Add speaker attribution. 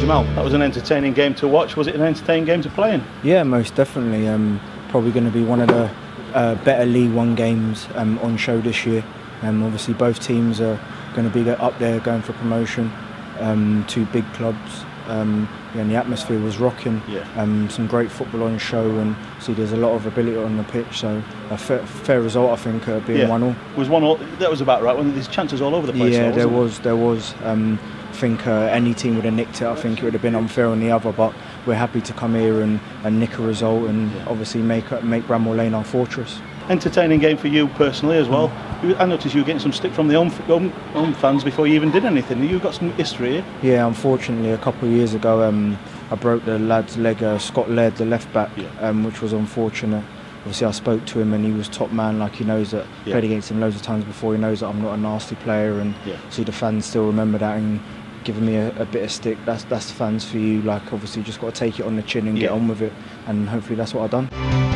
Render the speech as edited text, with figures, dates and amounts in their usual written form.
Speaker 1: Jamal, that was an entertaining game to watch. Was it an entertaining game to play in?
Speaker 2: Yeah, most definitely. Probably going to be one of the better League One games on show this year. Obviously, both teams are going to be up there going for promotion. Two big clubs. And the atmosphere was rocking.
Speaker 1: Yeah.
Speaker 2: Some great football on show, and see there's a lot of ability on the pitch. So a fair result, I think, being 1-1.
Speaker 1: Was 1-1. That was about right. There's chances all over the place.
Speaker 2: Yeah,
Speaker 1: though,
Speaker 2: there was. I think any team would have nicked it. I think it would have been unfair on the other, but we're happy to come here and nick a result, and obviously make Bramall Lane our fortress.
Speaker 1: Entertaining game for you personally as well. I noticed you were getting some stick from the home fans before you even did anything. You've got some history here.
Speaker 2: Yeah, unfortunately, a couple of years ago, I broke the lad's leg, Scott Laird, the left back, which was unfortunate. Obviously, I spoke to him, and he was top man. Like, he knows that. Played against him loads of times before. He knows that I'm not a nasty player, and see the fans still remember that and giving me a bit of stick. That's the fans for you. Like, obviously, you just got to take it on the chin and get on with it, and hopefully that's what I've done.